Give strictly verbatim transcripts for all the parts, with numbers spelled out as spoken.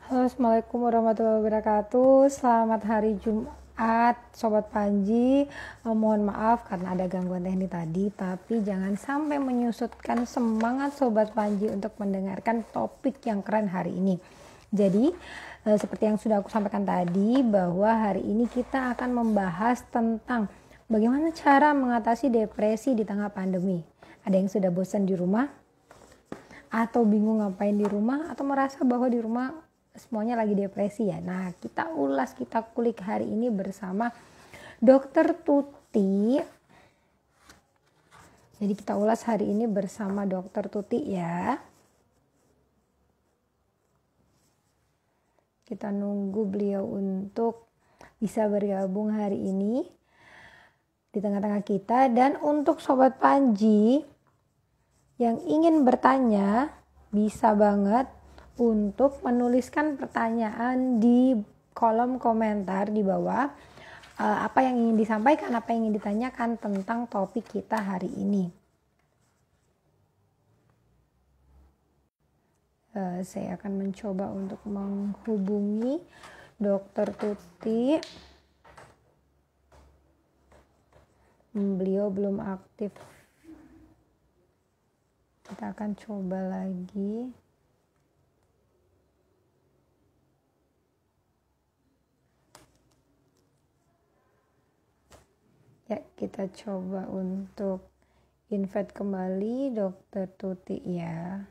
Halo, Assalamualaikum warahmatullahi wabarakatuh. Selamat hari Jumat, Sobat Panji. Eh, mohon maaf karena ada gangguan teknik tadi, tapi jangan sampai menyusutkan semangat Sobat Panji untuk mendengarkan topik yang keren hari ini. Jadi, eh, seperti yang sudah aku sampaikan tadi, bahwa hari ini kita akan membahas tentang bagaimana cara mengatasi depresi di tengah pandemi. Ada yang sudah bosan di rumah? Atau bingung ngapain di rumah, atau merasa bahwa di rumah semuanya lagi depresi ya. Nah, kita ulas, kita kulik hari ini bersama Dokter Tuti. Jadi kita ulas hari ini bersama Dokter Tuti ya. Kita nunggu beliau untuk bisa bergabung hari ini di tengah-tengah kita. Dan untuk Sobat Panji yang ingin bertanya, bisa banget untuk menuliskan pertanyaan di kolom komentar di bawah, uh, apa yang ingin disampaikan, apa yang ingin ditanyakan tentang topik kita hari ini. Uh, saya akan mencoba untuk menghubungi Dokter Tuti. Beliau belum aktif. Kita akan coba lagi. Ya, kita coba untuk invite kembali Dokter Tuti ya.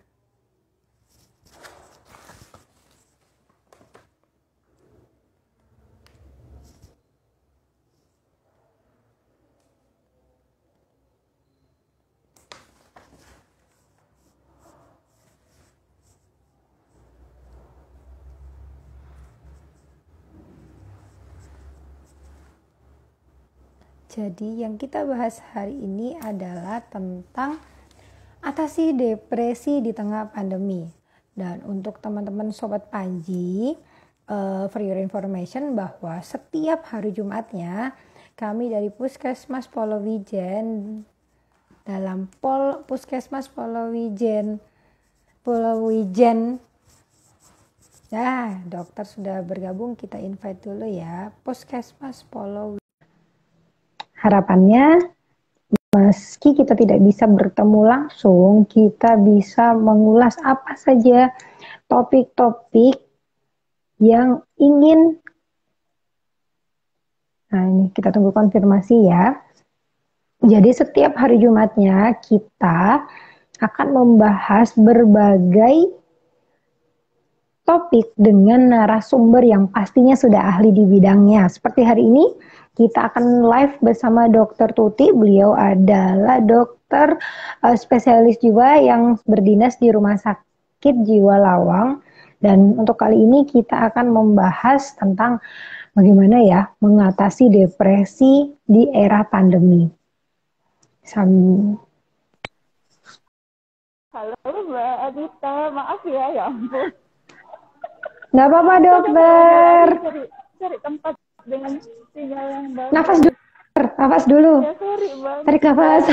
Jadi yang kita bahas hari ini adalah tentang atasi depresi di tengah pandemi. Dan untuk teman-teman Sobat Panji, uh, for your information bahwa setiap hari Jumatnya kami dari Puskesmas Polowijen dalam Pol Puskesmas Polowijen Polowijen ya, dokter sudah bergabung, kita invite dulu ya. Puskesmas Polowijen. Harapannya, meski kita tidak bisa bertemu langsung, kita bisa mengulas apa saja topik-topik yang ingin. Nah, ini kita tunggu konfirmasi ya. Jadi setiap hari Jumatnya kita akan membahas berbagai topik dengan narasumber yang pastinya sudah ahli di bidangnya. Seperti hari ini, kita akan live bersama Dokter Tuti. Beliau adalah dokter uh, spesialis jiwa yang berdinas di Rumah Sakit Jiwa Lawang. Dan untuk kali ini kita akan membahas tentang bagaimana ya mengatasi depresi di era pandemi. Sam- Halo Mbak Adita, maaf ya, ya ampun. Nggak apa-apa dokter. Cari, cari tempat dengan sinyal yang bagus. Nafas dulu, nafas dulu. Ya sorry Mbak. Tarik nafas.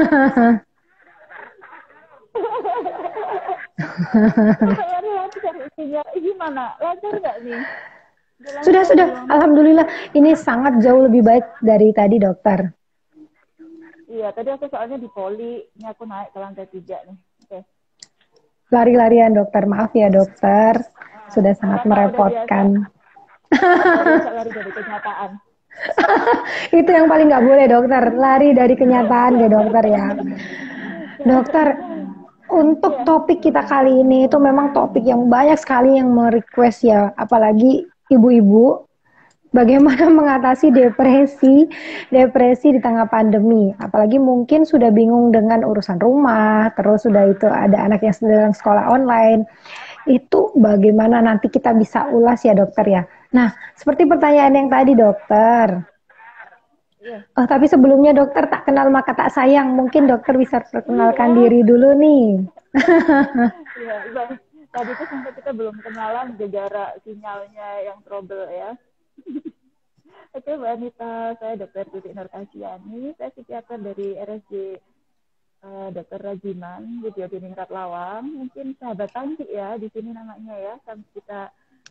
Lari-lari cari sinyal. Gimana? Lancar nggak nih? Jalan Sudah, sudah. belum? Alhamdulillah. Ini sangat jauh lebih baik dari tadi dokter. Iya, tadi aku soalnya di poli. Ini aku naik ke lantai tiga nih. Oke. Lari-larian dokter. Maaf ya dokter. Sudah sangat merepotkan. Udah biasa lari dari kenyataan. Itu yang paling nggak boleh dokter. Lari dari kenyataan ya dokter ya. Dokter, untuk topik kita kali ini itu memang topik yang banyak sekali yang merequest ya. Apalagi ibu-ibu. Bagaimana mengatasi depresi, depresi di tengah pandemi. Apalagi mungkin sudah bingung dengan urusan rumah, terus sudah itu ada anak yang sedang sekolah online. Itu bagaimana nanti kita bisa ulas ya dokter ya. Nah, seperti pertanyaan yang tadi dokter. Oh, tapi sebelumnya dokter tak kenal maka tak sayang. Mungkin dokter bisa perkenalkan diri dulu nih. Iya, tadi tuh sampai kita belum kenalan gara-gara sinyalnya yang trouble ya. Oke Mbak Anita, saya Dokter Tuti Nurkasiani, saya psikiater dari R S J uh, Dokter Rajiman di Biodiningrat Lawang. Mungkin sahabat Tanti ya di sini namanya ya, sampai kita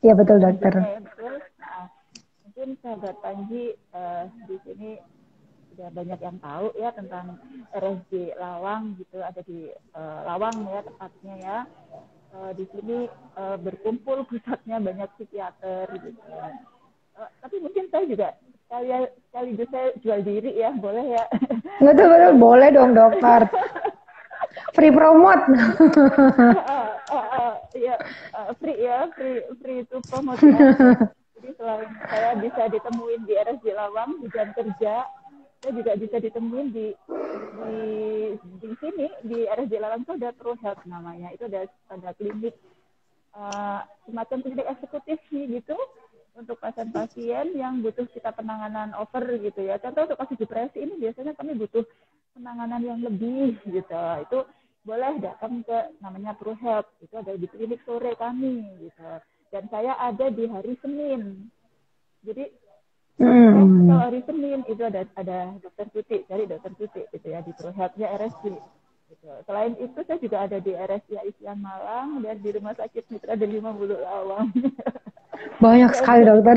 Iya betul dokter. Lanjutnya ya, betul. Nah, mungkin sahabat Panji uh, di sini sudah banyak yang tahu ya tentang R S J Lawang gitu, ada di uh, Lawang ya tepatnya ya. Uh, di sini uh, berkumpul pusatnya banyak psikiater gitu. Uh, tapi mungkin saya juga sekali sekaligus saya jual diri ya, boleh ya? Nggak tuh, betul, boleh dong dokter. Free promote. uh, uh, uh, ya uh, free ya, free free to promote ya. Jadi selain saya bisa ditemuin di R S J Lawang di jam kerja, saya juga bisa ditemuin di di di sini di R S J Lawang itu ada True Health namanya, itu ada ada klinik uh, semacam klinik eksekutif sih gitu untuk pasien-pasien yang butuh kita penanganan over gitu ya. Contoh untuk kasus depresi ini biasanya kami butuh penanganan yang lebih gitu. Itu boleh datang ke namanya True Health, itu ada di klinik sore kami gitu. Dan saya ada di hari Senin. Jadi hmm. kalau hari Senin itu ada ada dokter Tuti, cari dokter Tuti gitu ya di True Health-nya R S J. Gitu. Selain itu saya juga ada di R S J Isian Malang dan di Rumah Sakit Mitra Delima Bulu Lawang. Banyak sekali dokter.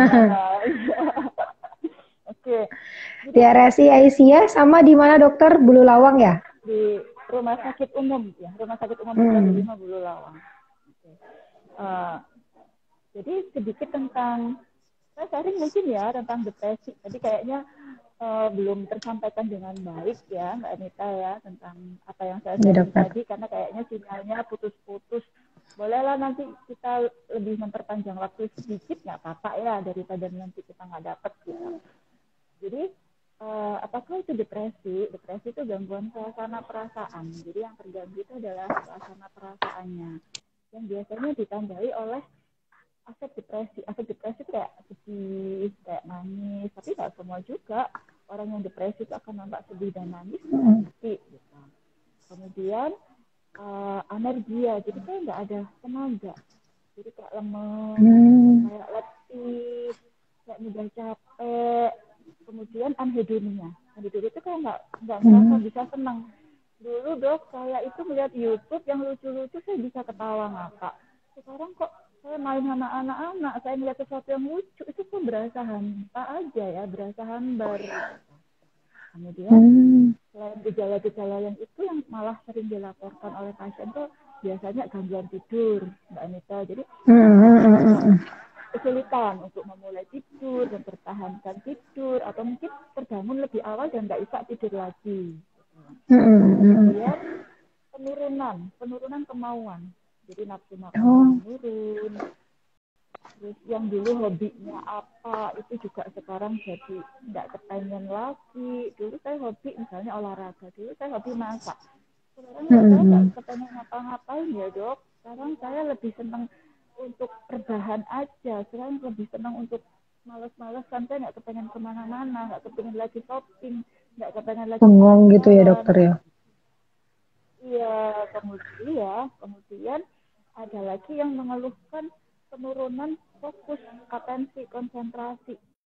Oke. Di R S I Aisyah sama di mana dokter? Bulu Lawang ya? Di Rumah Sakit Umum ya, Rumah Sakit Umum Mitra hmm. Delima Bulu Lawang. Oke. Uh, jadi sedikit tentang saya sharing mungkin ya tentang depresi. Tadi kayaknya uh, belum tersampaikan dengan baik ya Mbak Anita ya tentang apa yang saya sharing ya, tadi karena kayaknya sinyalnya putus-putus. Bolehlah nanti kita lebih memperpanjang waktu sedikit nggak apa-apa ya daripada nanti kita nggak dapat gitu. Jadi uh, apakah itu depresi? Depresi itu gangguan suasana perasaan. Jadi yang terganggu itu adalah suasana perasaannya yang biasanya ditandai oleh afek depresi. Afek depresi itu kayak sedih, kayak nangis, tapi nggak semua juga orang yang depresi itu akan nampak sedih dan nangis, pasti gitu. Kemudian uh, anergia, jadi kayak nggak ada tenaga, jadi kayak lemes, hmm. kayak letih, kayak mudah capek. Kemudian anhedonia, anhedonia itu kayak nggak nggak merasa hmm. bisa senang. Dulu dok, saya itu melihat YouTube yang lucu-lucu, saya bisa ketawa ngakak. Sekarang kok saya main sama anak-anak, saya melihat sesuatu yang lucu, itu kok berasa hampa aja ya, berasa hambar. Kemudian hmm. selain gejala-gejala yang itu yang malah sering dilaporkan oleh pasien tuh biasanya gangguan tidur, Mbak Anita. Jadi hmm. kesulitan untuk memulai tidur, mempertahankan tidur, atau mungkin terbangun lebih awal dan nggak bisa tidur lagi. Kemudian penurunan, penurunan kemauan. Jadi nafsu makan oh. menurun. Terus yang dulu hobinya apa itu juga sekarang jadi nggak kepengen lagi. Dulu saya hobi misalnya olahraga, dulu saya hobi masak. Sekarang hmm. saya nggak kepengen ngapa-ngapain ya dok. Sekarang saya lebih senang untuk rebahan aja. Sekarang lebih senang untuk males-malesan. Saya nggak kepengen kemana-mana, nggak kepengen lagi shopping, nggak kepengen lagi. Bengong gitu ya dokter ya? Iya, kemudian, kemudian ada lagi yang mengeluhkan penurunan fokus, atensi, konsentrasi.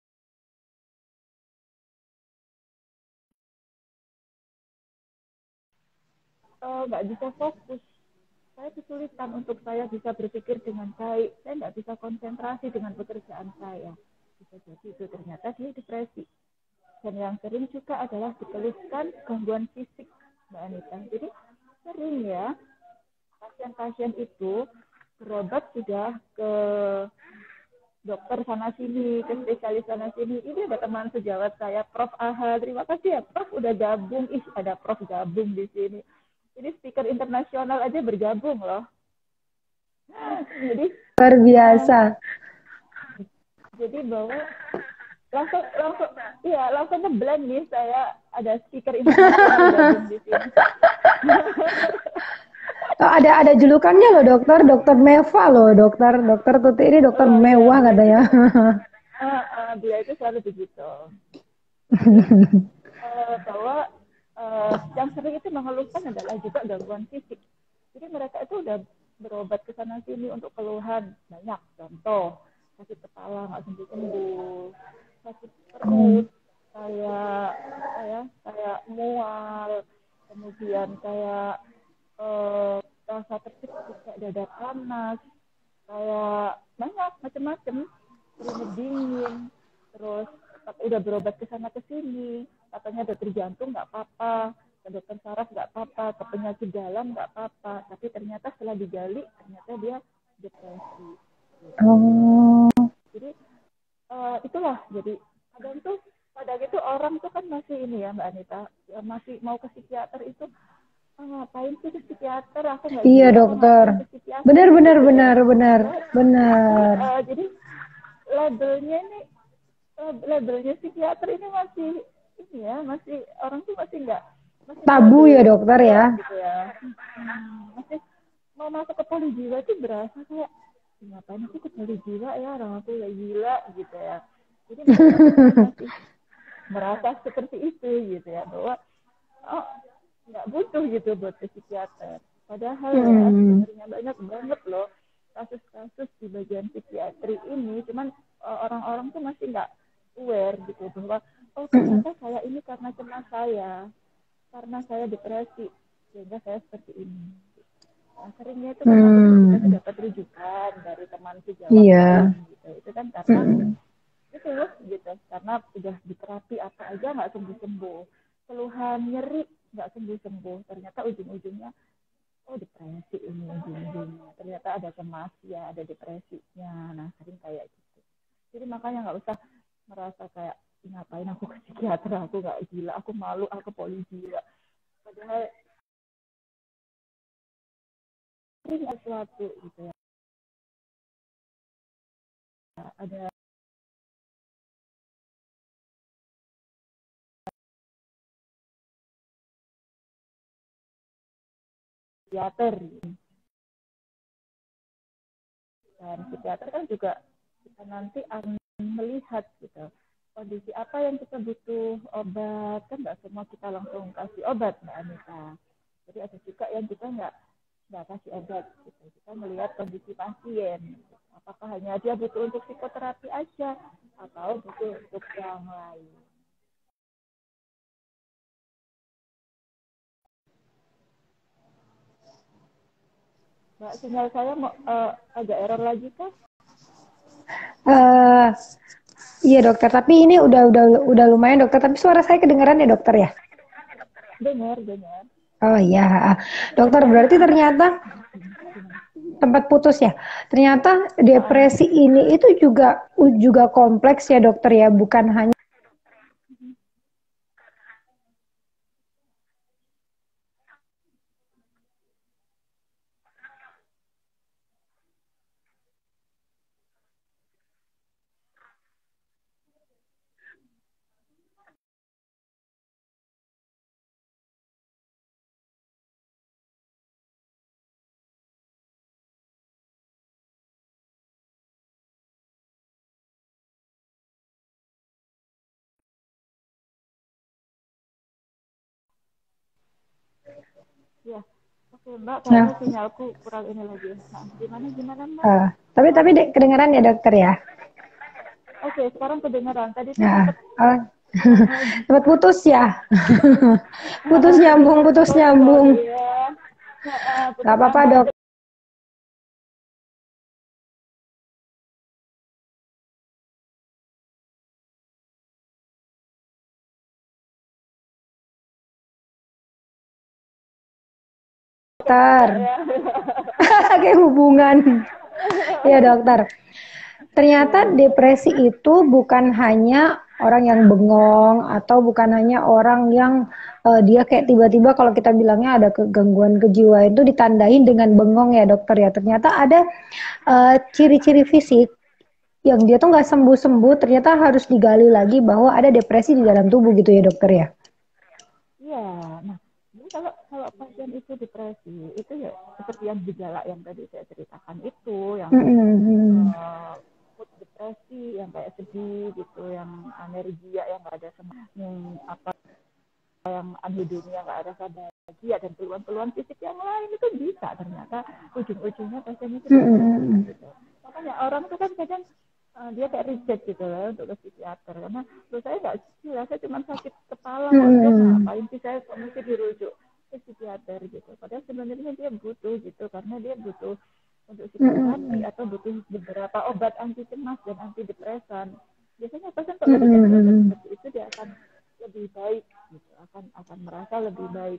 Uh, nggak bisa fokus. Saya kesulitan untuk saya bisa berpikir dengan baik. Saya nggak bisa konsentrasi dengan pekerjaan saya. Bisa jadi itu ternyata dia depresi. Dan yang sering juga adalah dikeluhkan gangguan fisik, Mbak Anita. Jadi sering ya, pasien-pasien itu berobat sudah ke dokter sana sini, ke spesialis sana sini. Ini ada teman sejawat saya, Prof Aha. Terima kasih ya, Prof udah gabung. Ih, ada Prof gabung di sini. Jadi speaker internasional aja bergabung loh. Jadi luar biasa. Uh, jadi bahwa langsung langsung iya langsung ngeblank nih saya ada speaker internasional gabung di sini. Oh, ada ada julukannya loh dokter, dokter mewah loh dokter, dokter Tuti ini dokter oh, mewah iya, katanya. Uh, uh, dia itu selalu begitu. Jadi, uh, bahwa uh, yang sering itu mengeluhkan adalah juga gangguan fisik. Jadi mereka itu udah berobat ke sana sini untuk keluhan banyak. Contoh sakit kepala nggak sembuh sembuh, sakit perut, kayak kayak kayak mual, kemudian kayak uh, rasa terkejut, kayak dada panas, kayak banyak macam-macam, keringet dingin, terus udah berobat ke sana ke sini, katanya dokter jantung nggak apa-apa, ke dokter saraf nggak apa-apa, ke penyakit dalam nggak apa-apa, tapi ternyata setelah digali ternyata dia depresi. Gitu. Oh. Jadi uh, itulah, jadi kadang tuh pada gitu orang tuh kan masih ini ya Mbak Anita, masih mau ke psikiater itu, ah, ngapain sih ke psikiater, aku nggak Iya gila kok dokter, ngapain ke psikiater, benar benar gitu benar ya. benar Nah, benar. uh, jadi labelnya ini labelnya psikiater ini masih ini ya, masih orang tuh masih nggak masih Tabu mau ya dokter ya. gitu ya. Hmm, masih mau masuk ke poli jiwa itu berasa kayak ngapain sih ke poli jiwa ya, orang aku udah gila gitu ya. Jadi mereka masih merasa seperti itu gitu ya, bahwa oh nggak butuh gitu buat ke psikiater. Padahal hmm. ya sebenarnya banyak banget loh kasus-kasus di bagian psikiatri ini, cuman uh, orang-orang tuh masih nggak aware gitu bahwa oh ternyata saya ini karena cemas saya, karena saya depresi sehingga saya seperti ini. Nah, seringnya itu karena hmm. kita dapat rujukan dari teman sejawat yeah. lain gitu. Itu kan karena hmm. itu loh gitu, karena udah diterapi apa aja nggak sembuh-sembuh, keluhan nyeri nggak sembuh-sembuh, ternyata ujung-ujungnya oh depresi ini ujung-ujungnya, ternyata ada cemas ya, ada depresinya. Nah sering kayak gitu. Jadi makanya nggak usah merasa kayak ngapain aku ke psikiater, aku nggak gila, aku malu, aku poli gila. Padahal sering sesuatu gitu ya. Ada psikiater dan psikiater kan juga kita nanti akan melihat gitu kondisi apa yang kita butuh obat, kan nggak semua kita langsung kasih obat Mbak Anita. Jadi ada juga yang kita nggak nggak kasih obat gitu. Kita melihat kondisi pasien, apakah hanya dia butuh untuk psikoterapi aja atau butuh untuk yang lain. Mbak, sinyal saya mau uh, agak error lagi kah? Uh, iya dokter, tapi ini udah udah udah lumayan dokter. Tapi suara saya kedengaran ya dokter ya? Dengar, dengar. Oh iya, dokter berarti ternyata tempat putus ya. Ternyata depresi ini itu juga juga kompleks ya dokter ya, bukan hanya ya. Oke Mbak, kayaknya nah. sinyalku kurang ini lagi. Nah, gimana gimana Mbak? Uh, tapi tapi dek, kedengaran ya dokter ya? Oke, sekarang kedengaran. Tadi tuh nah. sempat uh, sempat putus ya. putus nyambung, putus oh, nyambung. Ya. Nah, putus Gak apa-apa dok. Dokter, kayak hubungan. Ya dokter. Ternyata depresi itu bukan hanya orang yang bengong atau bukan hanya orang yang uh, dia kayak tiba-tiba kalau kita bilangnya ada gangguan kejiwaan itu ditandain dengan bengong ya dokter ya. Ternyata ada uh, ciri-ciri fisik yang dia tuh nggak sembuh-sembuh, ternyata harus digali lagi bahwa ada depresi di dalam tubuh gitu ya dokter ya. Iya, nah jadi kalau kalau pasien itu depresi itu ya seperti yang gejala yang tadi saya ceritakan itu, yang mm-hmm. uh, mood depresi, yang kayak sedih gitu, yang anergia, yang nggak ada semangat, yang apa yang anhedonia, nggak ada bahagia dan keluhan-keluhan fisik yang lain itu bisa ternyata ujung-ujungnya pasien itu depresi mm-hmm. gitu. Makanya orang tuh kan kadang Uh, dia kayak reject gitu lah untuk ke psikiater, karena menurut saya nggak gila, saya cuma sakit kepala kok, hmm. ngapain sih saya kok mesti dirujuk ke psikiater gitu. Padahal sebenarnya dia butuh gitu, karena dia butuh untuk psikoterapi Mm-mm. atau butuh beberapa obat anti cemas dan antidepresan. Biasanya pasien kalau dikasih obat Mm-mm. seperti itu dia akan lebih baik, gitu. akan akan merasa lebih baik.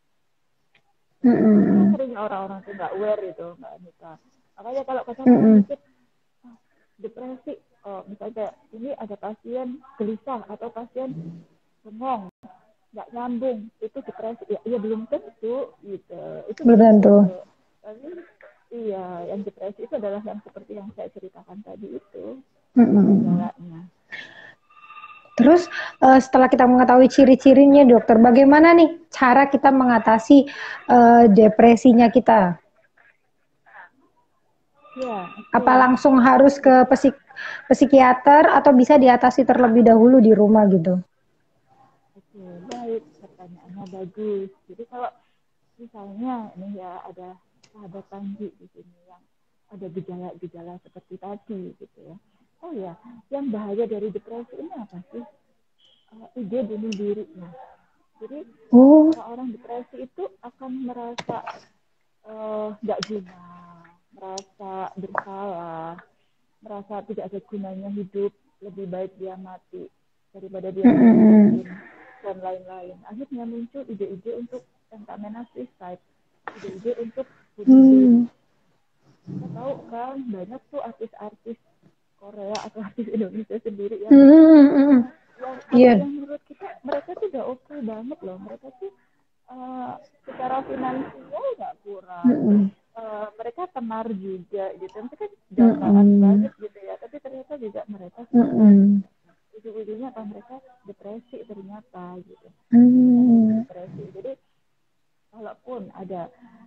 Itu yang Mm-mm. sering orang-orang tuh nggak aware itu, Mbak Anita. Makanya kalau kadang orang Mm-mm. mikir "Ah, depresi, oh, misalnya ini ada pasien gelisah atau pasien bengong, nggak nyambung, itu depresi. Ya, ya belum tentu, gitu. Itu Belum belum tentu. tentu. Tapi iya, yang depresi itu adalah yang seperti yang saya ceritakan tadi itu Mm-mm. gejalanya. Terus eh, setelah kita mengetahui ciri-cirinya dokter, bagaimana nih cara kita mengatasi eh, depresinya kita? Ya, oke. Apa langsung Okay. harus ke psik psikiater atau bisa diatasi terlebih dahulu di rumah gitu? Oke, baik. Pertanyaannya bagus. Jadi kalau misalnya nih ya ada sahabat Panji di sini yang ada gejala-gejala seperti tadi gitu ya. Oh ya, yang bahaya dari depresi ini apa sih? Uh, ide bunuh diri. Nah, jadi Oh. orang-orang depresi itu akan merasa nggak uh, guna, merasa bersalah, merasa tidak ada gunanya hidup, lebih baik dia mati daripada dia Mm-mm. disakitin dan lain-lain. Akhirnya muncul ide-ide untuk yang namanya suicide, ide-ide untuk bunuh diri. Hmm. Kita tahu kan banyak tuh artis-artis Korea atau artis Indonesia sendiri yang Mm-mm. yang, Iya. yang menurut kita mereka tuh udah oke okay banget loh. Mereka tuh uh, secara finansial nggak kurang, terus Mm-mm. uh, mereka tenar juga gitu, mereka dangkalan Mm-mm. banget gitu ya, tapi ternyata juga mereka suicide. Mm-mm. Ujung-ujungnya apa, mereka depresi ternyata gitu, mengalami Mm. depresi. Jadi kalaupun ada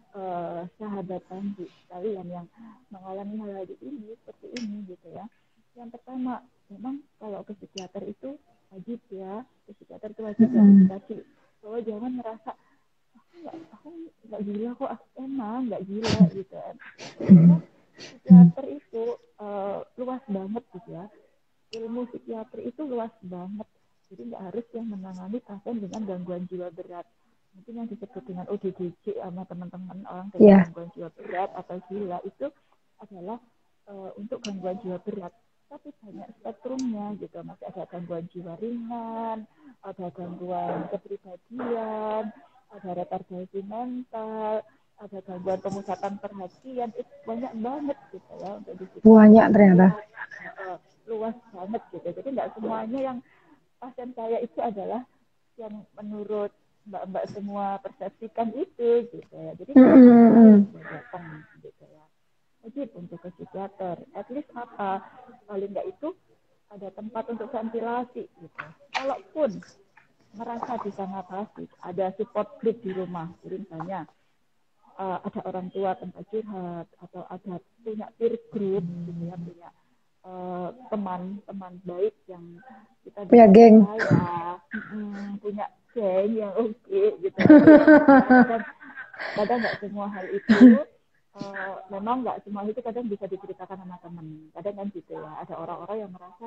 uh, sahabat Panji kalian yang mengalami hal ini seperti ini gitu ya, yang pertama memang kalau ke psikiater itu wajib ya, ke psikiater itu wajib dan Mm-mm. edukasi bahwa jangan merasa aku nggak aku nggak gila kok, aku emang nggak gila gitu kan. Karena psikiater itu uh, luas banget gitu ya, ilmu psikiatri itu luas banget. Jadi nggak harus yang menangani pasien dengan gangguan jiwa berat. Mungkin yang disebut dengan O D G J sama teman-teman orang dengan Iya. gangguan jiwa berat atau gila itu adalah uh, untuk gangguan jiwa berat. Tapi banyak spektrumnya gitu. Masih ada gangguan jiwa ringan, ada gangguan kepribadian, ada retardasi mental, ada gangguan pemusatan perhatian. Itu banyak banget gitu ya untuk di psikiatri. Banyak Jadi ternyata. uh, luas banget gitu. Jadi nggak semuanya yang pasien saya itu adalah yang menurut mbak-mbak semua persepsikan itu gitu ya. Jadi boleh Mm-mm. datang gitu ya. Wajib untuk ke psikiater. At least apa? Paling nggak itu ada tempat untuk ventilasi gitu. Kalaupun merasa bisa ngatasi, ada support group di rumah. Jadi misalnya uh, ada orang tua tempat curhat atau ada punya peer group gitu ya, punya uh, teman-teman baik yang kita Punya bisa geng. percaya, hmm, punya geng yang oke okay, gitu. Kadang kadang nggak semua hal itu uh, memang nggak semua itu kadang bisa diceritakan sama teman. Kadang kan gitu ya, ada orang-orang yang merasa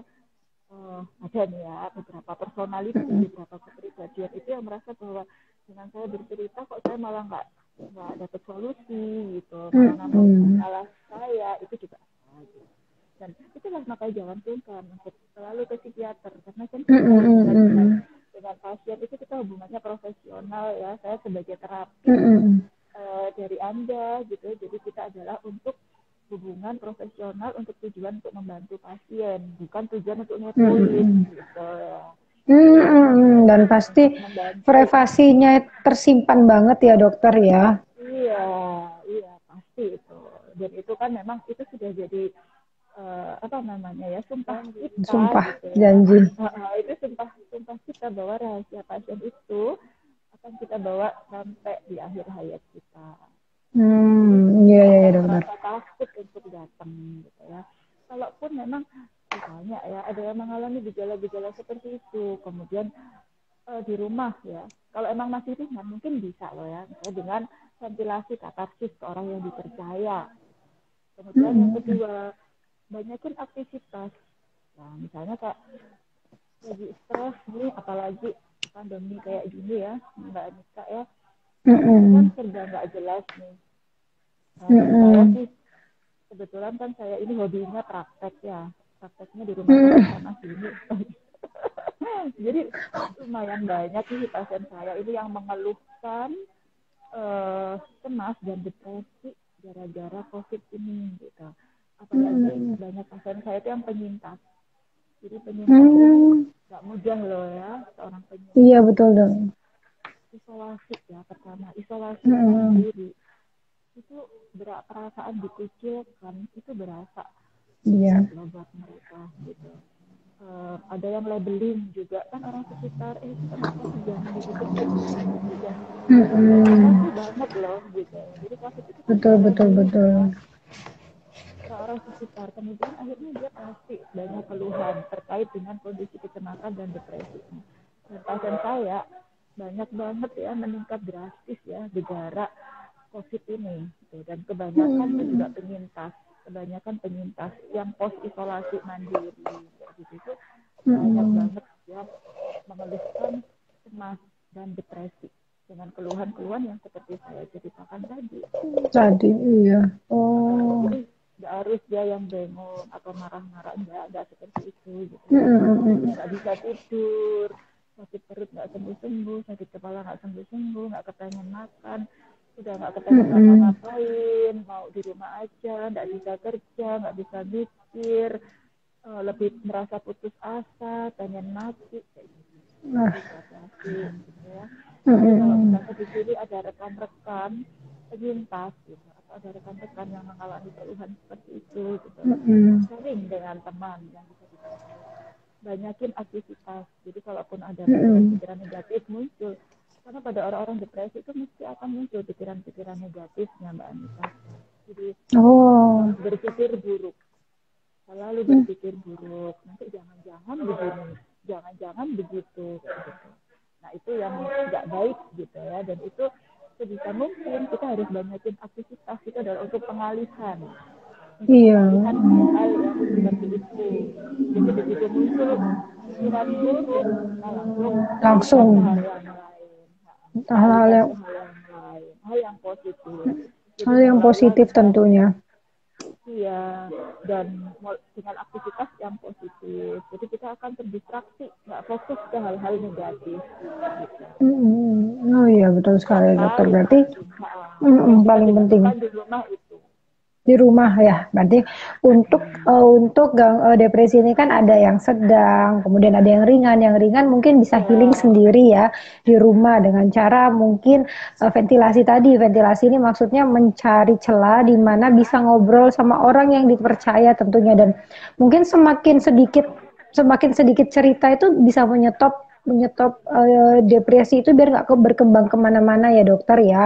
uh, ada nih ya beberapa personality, beberapa kepribadian itu yang merasa bahwa dengan saya bercerita kok saya malah nggak nggak dapat solusi gitu, malah nambahin Mm-mm. masalah saya, itu juga ada gitu. Dan itulah makanya jangan sungkan untuk selalu ke psikiater, karena kan kita hubungan dengan Mm-mm. dengan pasien itu kita hubungannya profesional ya, saya sebagai terapis Mm-mm. uh, dari Anda gitu, jadi kita adalah untuk hubungan profesional untuk tujuan untuk membantu pasien, bukan tujuan untuk ngepoin Mm-mm. gitu ya. Jadi Mm-mm. Dan pasti untuk membantu. privasinya tersimpan banget ya dokter ya. Iya, iya pasti itu. Dan itu kan memang itu sudah jadi uh, apa namanya ya, sumpah kita Sumpah gitu ya. janji. Uh, uh, itu sumpah sumpah kita bahwa rahasia pasien itu akan kita bawa sampai di akhir hayat kita. Jadi Hmm, iya iya nggak iya, usah dokter. merasa takut untuk datang gitu ya. Kalaupun memang misalnya ya ada yang mengalami gejala-gejala seperti itu, kemudian uh, di rumah ya, kalau emang masih ringan mungkin bisa loh ya, misalnya dengan ventilasi katarsis ke orang yang dipercaya. Kemudian yang Mm-mm. kedua, banyakin aktivitas. Nah, misalnya kayak lagi stres nih, apalagi pandemi kayak gini ya, Mbak Anissa ya, ini kan Mm-mm. serba nggak jelas nih. Nah, dari saya Mm-mm. sih kebetulan kan saya ini hobinya praktek ya, prakteknya di rumah sakit Hmm. sana sini. Jadi lumayan banyak nih pasien saya ini yang mengeluhkan uh, cemas dan depresi gara-gara COVID ini gitu. Apalagi Hmm. banyak pasien saya itu yang penyintas. Jadi penyintas ini Hmm. nggak mudah loh ya, seorang Iya penyintas betul dong. isolasi ya pertama, isolasi Hmm. mandiri itu berat, perasaan dikucilkan itu berasa Iya. berat loh buat mereka gitu. Uh, ada yang labeling juga kan orang sekitar, eh kenapa sih jangan dideketin begini, jangan Hmm. isolasi banget loh gitu. Jadi COVID itu kan Betul juga betul labeling betul. ya orang-orang sekitar. Kemudian akhirnya dia pasti banyak keluhan terkait dengan kondisi kecemasan dan depresi. Dan pasien saya banyak banget ya meningkat drastis ya gegara COVID ini. Gitu. Dan kebanyakan itu juga Hmm. penyintas. Kebanyakan penyintas yang post isolasi mandiri. Kayak gitu itu banyak Hmm. banget yang mengeluhkan cemas dan depresi dengan keluhan-keluhan yang seperti saya ceritakan tadi. Tadi iya. Uh, Oh. jadi nggak harus dia yang bengong atau marah-marah, enggak, enggak seperti itu gitu ya. Hmm. Udah nggak bisa tidur, sakit perut nggak sembuh-sembuh, sakit kepala nggak sembuh-sembuh, nggak kepengen makan, udah nggak kepengen Hmm. ngapa-ngapain, mau di rumah aja, nggak bisa kerja, nggak bisa mikir, uh, lebih merasa putus asa, pengen mati kayak gitu. Nah. Dehidrasi gitu ya. Jadi kalau Hmm. misalnya di sini ada rekan-rekan penyintas gitu, atau ada rekan-rekan yang mengalami keluhan seperti itu gitu, Hmm. sharing dengan teman yang bisa dipercaya, banyakin aktivitas. Jadi kalaupun ada Hmm. pikiran-pikiran negatif muncul, karena pada orang-orang depresi itu mesti akan muncul pikiran-pikiran negatifnya Mbak Anita. Jadi uh, Oh. berpikir buruk, selalu Hmm. berpikir buruk, nanti jangan-jangan begini, jangan-jangan begitu gitu. Nah itu yang nggak baik gitu ya, dan itu sebisa mungkin kita harus banyakin aktivitas. Itu adalah untuk pengalihan, untuk Iya. pengalihan hal-hal yang seperti itu. Jadi begitu muncul pikiran buruk, kita langsung alihkan ke hal Langsung yang lain. Nah, kita hal-hal alihkan yang ke hal yang lain, hal yang positif. Jadi hal yang mulailah positif dengan tentunya. iya, dan dengan aktivitas yang positif. Jadi kita akan terdistraksi, nggak fokus ke hal-hal negatif. Gitu. Hmm. Oh iya betul Yang sekali dokter. paling Berarti penting, ha, hmm, yang bisa paling penting dilakukan di rumah itu. di rumah ya. Berarti untuk Hmm. uh, untuk gang, uh, depresi ini kan ada yang sedang, kemudian ada yang ringan. Yang ringan mungkin bisa healing Ya, sendiri ya di rumah dengan cara mungkin uh, ventilasi tadi. Ventilasi ini maksudnya mencari celah di mana bisa ngobrol sama orang yang dipercaya tentunya, dan mungkin semakin sedikit semakin sedikit cerita itu bisa menyetop menyetop uh, depresi itu biar nggak berkembang kemana-mana ya dokter ya.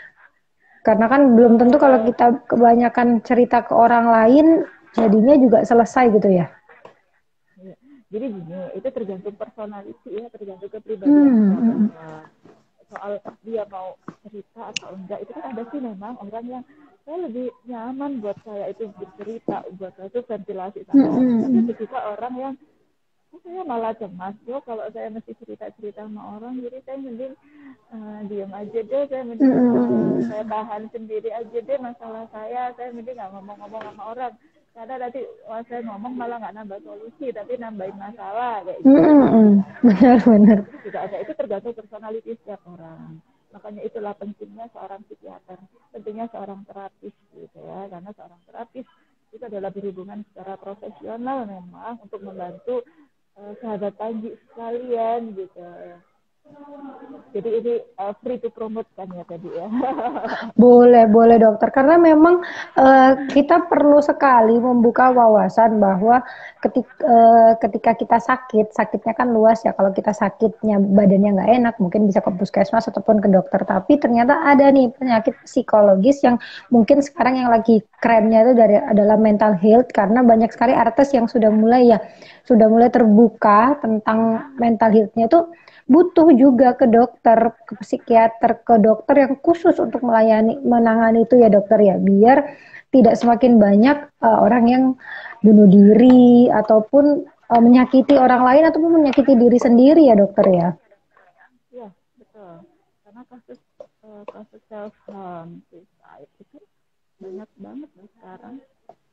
Karena kan belum tentu kalau uh, kita kebanyakan cerita ke orang lain, jadinya juga selesai gitu ya. ya. Jadi gini, itu tergantung personality ya, tergantung kepribadian Hmm, setiap hmm, orang. Soal dia mau cerita atau enggak, itu kan ada sih memang orang yang saya lebih nyaman buat saya itu bercerita, buat saya itu ventilasi hmm, sama orang. Tapi hmm, ada juga orang yang saya malah cemas tuh kalau saya mesti cerita-cerita sama orang, jadi saya mending uh, diam aja deh, saya hmm, mending uh, hmm, saya tahan sendiri aja deh masalah saya, saya mending nggak ngomong-ngomong sama orang, karena nanti wah, saya ngomong malah nggak nambah solusi tapi nambahin masalah kayak hmm, gitu. hmm, hmm. Benar-benar. Itu juga ada, itu tergantung personality setiap orang. Makanya itulah pentingnya seorang psikiater, pentingnya seorang terapis gitu ya, karena seorang terapis itu adalah berhubungan secara profesional memang untuk membantu uh, sahabat Panji sekalian gitu. Jadi ini uh, free to promote kan ya tadi ya. Boleh, boleh dokter. Karena memang uh, kita perlu sekali membuka wawasan bahwa ketika, uh, ketika kita sakit, sakitnya kan luas ya. Kalau kita sakitnya badannya nggak enak, mungkin bisa ke puskesmas ataupun ke dokter. Tapi ternyata ada nih penyakit psikologis yang mungkin sekarang yang lagi kerennya itu dari adalah mental health. Karena banyak sekali artis yang sudah mulai ya, sudah mulai terbuka tentang mental health-nya itu butuh juga ke dokter, ke psikiater, ke dokter yang khusus untuk melayani, menangani itu ya dokter ya, biar tidak semakin banyak uh, orang yang bunuh diri ataupun uh, menyakiti orang lain ataupun menyakiti diri sendiri ya dokter ya. Iya, betul. Karena kasus uh, kasus self harm, suicide itu banyak banget loh sekarang.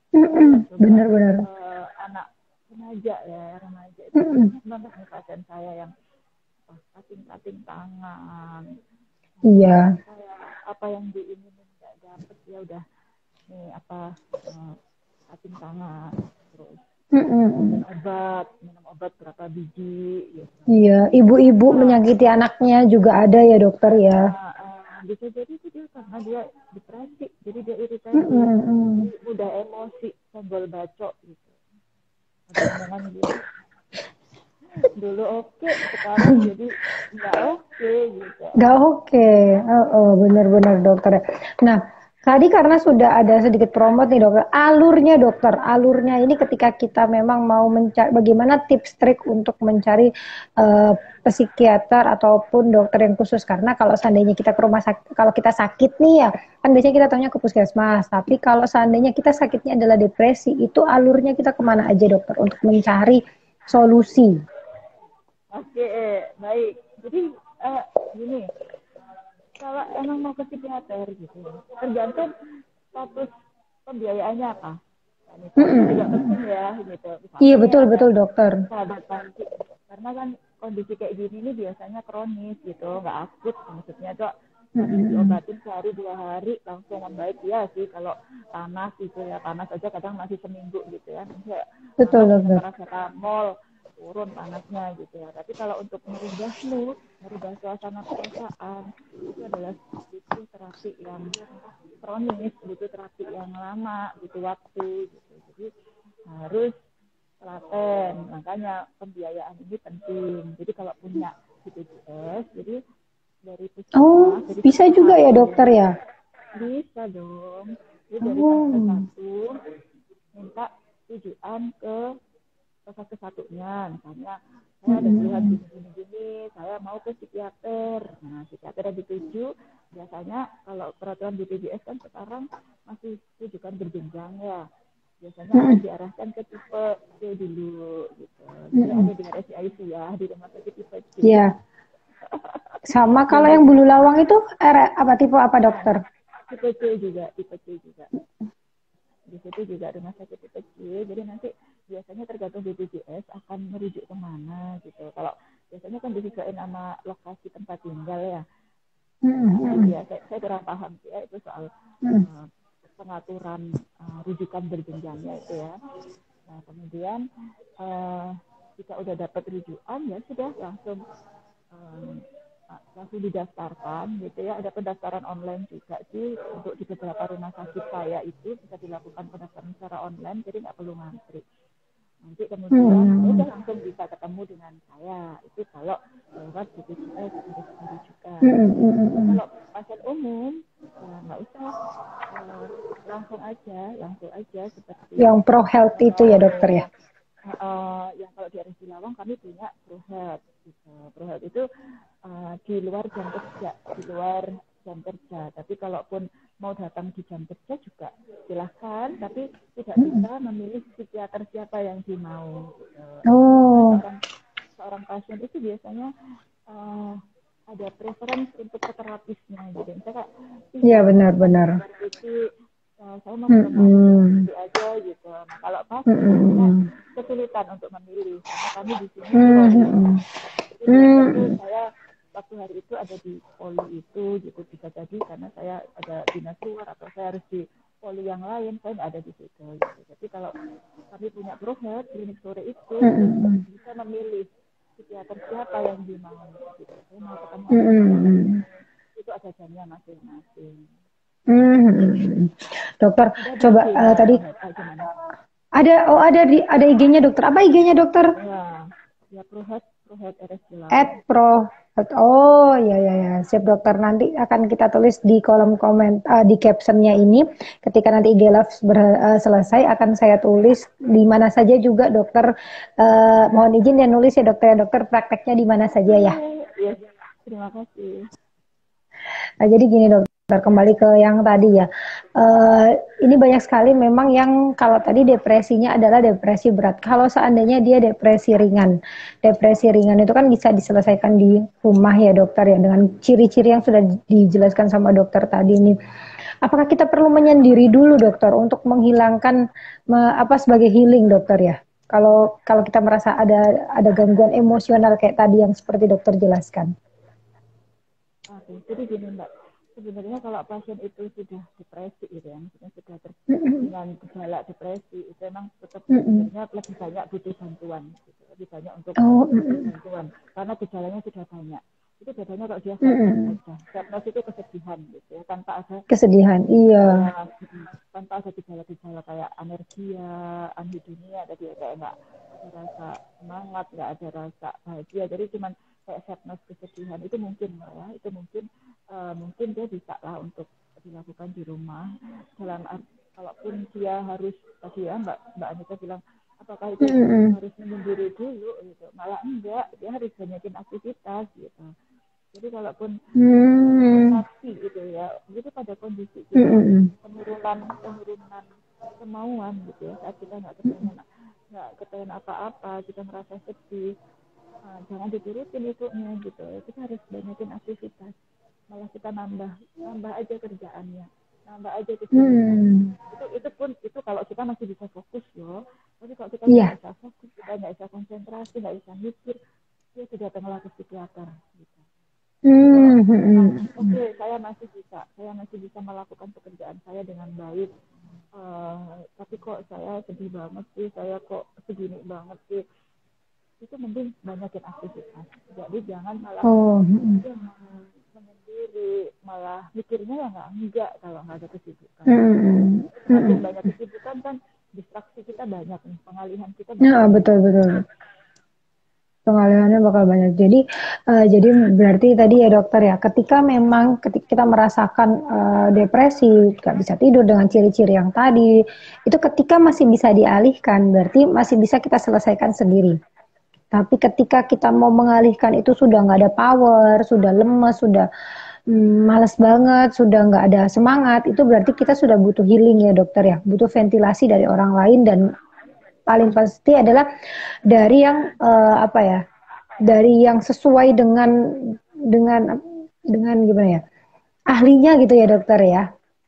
terutama Benar-benar. uh, anak remaja ya, remaja itu Mm-mm. banyak banget nih pasien saya yang oh, kating-kating tangan, Iya. kayak apa yang diinginin nggak dapet ya udah nih apa uh, kating tangan, terus minum Mm-mm. obat, minum obat berapa biji gitu. Iya, ibu-ibu Nah, menyakiti anaknya juga ada ya dokter ya. nah, uh, bisa jadi itu dia karena dia depresi, jadi dia iritasi, Mm-mm. jadi mudah emosi, senggol bacok gitu. Ada omongan gini, dulu oke, okay, sekarang jadi nggak oke okay, gitu. Gak oke, okay. Oh, oh, benar-benar dokter. Nah, tadi karena sudah ada sedikit promote nih dokter, alurnya dokter, alurnya ini ketika kita memang mau mencari, bagaimana tips trik untuk mencari uh, psikiater ataupun dokter yang khusus, karena kalau seandainya kita ke rumah sakit, kalau kita sakit nih ya, kan biasanya kita taunya ke puskesmas, tapi kalau seandainya kita sakitnya adalah depresi, itu alurnya kita kemana aja dokter untuk mencari solusi? Oke, okay, baik. Jadi uh, gini, kalau emang mau ke psikiater gitu, tergantung status pembiayaannya apa. Wanita itu juga Mm-mm. penting ya gitu. Iya Misalnya nih betul ada betul dokter. sahabat panti, karena kan kondisi kayak gini ini biasanya kronis gitu, nggak akut. Maksudnya tuh habis Mm-mm. diobatin sehari dua hari langsung membaik ya sih. Kalau panas gitu ya, panas aja kadang masih seminggu gitu ya. Misalnya Betul panas minum dokter. paracetamol turun panasnya gitu ya. Tapi kalau untuk merubah mood, merubah suasana perasaan itu adalah butuh terapi yang kronis, butuh terapi yang lama, butuh waktu gitu. Jadi harus telaten, makanya pembiayaan ini penting. Jadi kalau punya B P J S, jadi dari Oh, puskesmas, dari bisa fase juga ya satu dokter ya? bisa dong. Jadi dari fase Oh. satu minta tujuan ke fase satunya, misalnya saya ada keluhan Mm-mm. gini-gini-gini, saya mau ke psikiater. Nah, psikiater yang dituju biasanya kalau peraturan B P J S kan sekarang masih rujukan berjenjang ya. Biasanya akan Mm-mm. diarahkan ke tipe C dulu gitu. Jadi ada Mm-mm. di R S I C ya, di rumah sakit tipe C. Ya, sama kalau Dan di yang bulu lawang itu R, apa tipe apa nah, dokter? tipe C juga, tipe C juga. Di situ juga rumah sakit tipe C, jadi nanti biasanya tergantung B P J S akan merujuk kemana gitu. Kalau biasanya kan disesuaikan sama lokasi tempat tinggal ya. Nah, itu Mm-mm. ya, saya, saya kurang paham sih ya itu soal Mm-mm. uh, pengaturan uh, rujukan berjenjangnya itu ya. Nah, kemudian uh, jika udah dapat rujukan ya sudah langsung um, langsung didaftarkan gitu ya. Ada pendaftaran online juga sih untuk di beberapa rumah sakit saya itu bisa dilakukan pendaftaran secara online, jadi nggak perlu ngantri. Nanti kemudian ya Mm-mm. udah langsung bisa ketemu dengan saya. Itu kalau lewat B P J S harus dirujukan. Tapi Mm-mm. kalau pasien umum ya nggak usah uh, langsung aja, langsung aja seperti Yang pro health itu ya dokter ya? uh, uh, yang kalau di R S I Lawang kami punya ProHealth. Gitu. ProHealth itu uh, di luar jam kerja, di luar jam kerja. Tapi kalaupun mau datang di jam kerja juga silahkan, tapi tidak Mm-mm. bisa memilih psikiater siapa yang dimau. Gitu. Karena Oh, seorang seorang pasien itu biasanya uh, ada preference untuk ke terapisnya gitu. Misalnya kayak, iya saya bukan benar-benar. dokter fisik, uh, saya mau ke Mm-mm. dokter aja gitu. Nah, kalau pasien biasanya Mm-mm. kesulitan untuk memilih karena kami di sini poli. Mm-mm. Jadi biasanya tuh Mm-mm. saya waktu hari itu ada di poli itu gitu, bisa jadi karena saya ada dinas luar atau saya harus di poli yang lain, saya nggak ada di situ gitu. Jadi kalau kami punya ProHealth klinik sore itu, itu Mm-mm. bisa memilih psikiater siapa yang dimau gitu. Saya mau ketemu sama siapa, Mm-mm. itu ada jamnya masing-masing. Mm-mm. Dokter, Ada di coba I G uh, nya tadi ProHealth, ah, gimana? ada, oh ada di ada I G-nya dokter. Apa I G-nya dokter? Ya, ya ProHealth, ProHealth R S I At Lawang. pro. Oh ya ya ya, siap dokter. Nanti akan kita tulis di kolom komen, uh, di captionnya ini. Ketika nanti I G Live ber- uh, selesai, akan saya tulis di mana saja juga dokter. Uh, mohon izin ya nulis ya dokter. Dokter prakteknya di mana saja ya. Iya, terima kasih. Nah, jadi gini dokter. kembali ke yang tadi ya. Uh, ini banyak sekali memang yang kalau tadi depresinya adalah depresi berat. Kalau seandainya dia depresi ringan, depresi ringan itu kan bisa diselesaikan di rumah ya dokter ya dengan ciri-ciri yang sudah dijelaskan sama dokter tadi ini. Apakah kita perlu menyendiri dulu dokter untuk menghilangkan me, apa sebagai healing dokter ya? Kalau kalau kita merasa ada ada gangguan emosional kayak tadi yang seperti dokter jelaskan. Oke, jadi gini Mbak, sebenarnya kalau pasien itu sudah depresi gitu ya, maksudnya sudah ter Mm-mm. dengan gejala depresi, itu memang tetap Mm-mm. sebenarnya lebih banyak butuh bantuan, gitu. Lebih banyak untuk Oh, butuh mm-mm. bantuan, karena gejalanya sudah banyak. Itu biasanya kalau dia sadness Mm-mm. aja, sadness itu kesedihan gitu ya, tanpa ada Kesedihan, iya. gejala, tanpa ada gejala-gejala kayak anergia, anhedonia, tadi kayak nggak ada rasa semangat, nggak ada rasa bahagia, jadi cuman kayak sadness, kesedihan itu mungkin ya, itu mungkin uh, mungkin dia bisa lah untuk dilakukan di rumah. Dalam arti kalaupun dia harus tadi ya Mbak Mbak Anita bilang apakah itu Mm-mm. harus menyendiri dulu gitu, malah enggak, dia harus banyakin aktivitas gitu. Jadi kalaupun Mm. nafsi gitu ya, itu pada kondisi kita Mm-mm. penurunan penurunan kemauan gitu ya, saat kita nggak kepengen nggak kepengen apa-apa, kita merasa sedih, nah, jangan diturutin itunya gitu. Kita harus banyakin aktivitas, malah kita nambah nambah aja kerjaannya, nambah aja kesibukannya. Mm. Itu itu pun itu kalau kita masih bisa fokus loh. Tapi kalau kita udah Iya. nggak bisa fokus, kita nggak bisa konsentrasi, nggak bisa mikir, dia sudah datanglah ke psikiater gitu. Jadi kalau memang oke Mm-mm. okay, saya masih bisa, saya masih bisa melakukan pekerjaan saya dengan baik. Uh, tapi kok saya sedih banget sih, saya kok segini banget sih. Itu mending banyakin aktivitas. Jadi jangan malah Oh. Mm-mm. ya, menyendiri, malah mikirnya ya nggak enggak kalau nggak ada kesibukan. Mm-mm. Semakin Mm-mm. banyak kesibukan kan distraksi kita banyak nih, pengalihan kita bakal Nah, banyak. betul betul. Pengalihannya bakal banyak. Jadi, uh, jadi berarti tadi ya dokter ya, ketika memang ketika kita merasakan uh, depresi, nggak bisa tidur dengan ciri-ciri yang tadi, itu ketika masih bisa dialihkan, berarti masih bisa kita selesaikan sendiri. Tapi ketika kita mau mengalihkan itu sudah nggak ada power, sudah lemes, sudah hmm, males banget, sudah nggak ada semangat, itu berarti kita sudah butuh healing ya dokter ya, butuh ventilasi dari orang lain dan paling pasti adalah dari yang uh, apa ya, dari yang sesuai dengan dengan dengan gimana ya, ahlinya gitu ya dokter ya.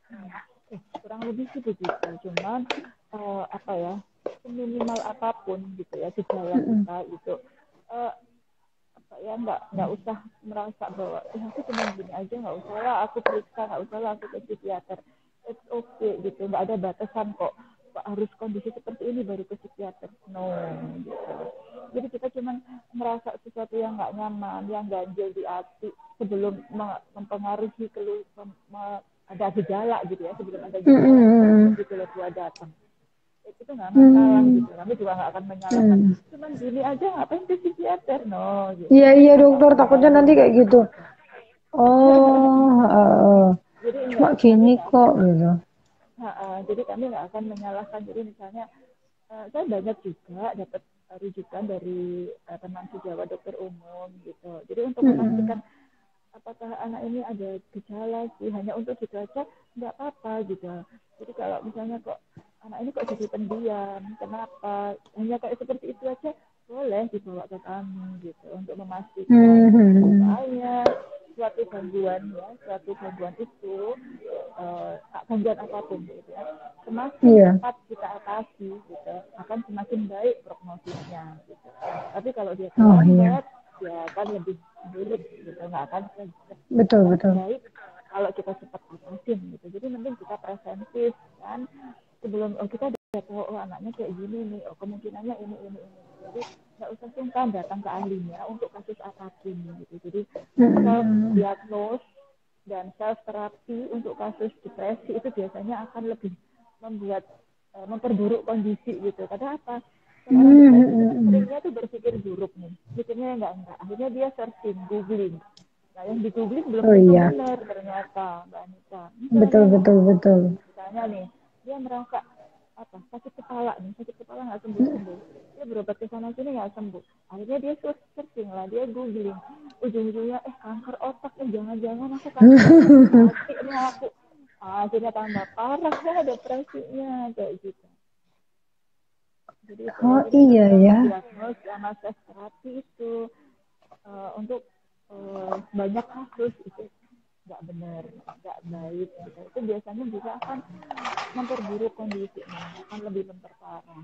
Eh, kurang lebih sih begitu. Cuman uh, apa ya, minimal apapun gitu ya gejala Mm-mm. kita itu uh, apa ya nggak nggak usah merasa bahwa eh aku cuma gini aja, nggak usah lah aku periksa, nggak usah lah aku ke psikiater. It's okay gitu, nggak ada batasan kok. Harus kondisi seperti ini baru ke psikiater. No, gitu. Jadi kita cuma merasa sesuatu yang nggak nyaman, yang ganjil di hati sebelum mempengaruhi keluhan, ada gejala gitu ya, sebelum ada gejala Mm-mm. begitu gua datang itu nggak masalah Mm. gitu, kami juga nggak akan menyalahkan Mm. cuman gini aja ngapain ke psikiater, no gitu, Iya iya tanpa dokter, takutnya nanti mengurangi kayak gitu. gitu. Oh, uh, Jadi cuma enggak, kami gini nggak kok akan gitu. uh, uh, jadi kami nggak akan menyalahkan. Jadi misalnya uh, saya banyak juga dapat rujukan dari uh, teman sejawat dokter umum gitu, jadi untuk Mm-mm. memastikan apakah anak ini ada gejala sih, hanya untuk dibaca nggak apa-apa gitu. Jadi kalau misalnya kok anak ini kok jadi pendiam, kenapa, hanya kayak seperti itu aja boleh dibawa ke kami gitu untuk memastikan. Mm-mm. Soalnya suatu gangguan ya, suatu gangguan itu uh, gangguan apapun gitu ya, semakin Iya. cepat kita atasi gitu akan semakin baik prognosisnya gitu. Tapi kalau dia Oh iya, terlambat ya akan lebih buruk gitu, nggak akan betul cepat betul. baik kalau kita cepat atasin gitu. Jadi mending kita preventif kan, sebelum oh kita udah tahu oh anaknya kayak gini nih, oh kemungkinannya ini ini ini. Jadi nggak usah sungkan datang ke ahlinya untuk kasus apapun gitu. Jadi self Mm-mm. diagnose dan self terapi untuk kasus depresi itu biasanya akan lebih membuat uh, memperburuk kondisi gitu. Karena apa? Orang depresi itu kan Mm-mm. seringnya tuh berpikir buruk nih, pikirnya enggak enggak. Akhirnya dia searching, googling. Nah yang di googling belum Oh tentu iya, benar ternyata, Mbak Anita. betul Misalnya nih, betul betul. misalnya nih, dia merasa apa sakit kepala nih, sakit kepala nggak sembuh sembuh, dia berobat ke sana sini nggak sembuh, akhirnya dia searching lah, dia googling, ujung-ujungnya eh kanker otak nih, jangan-jangan aku kanker otak mati nih aku. Akhirnya tambah parah lah depresinya kayak gitu. Jadi itu Oh jadi iya ketika ya. mendiagnos sama self terapi itu uh, untuk uh, banyak kasus itu nggak benar, nggak baik gitu. Itu biasanya juga akan memperburuk kondisinya, akan lebih memperparah.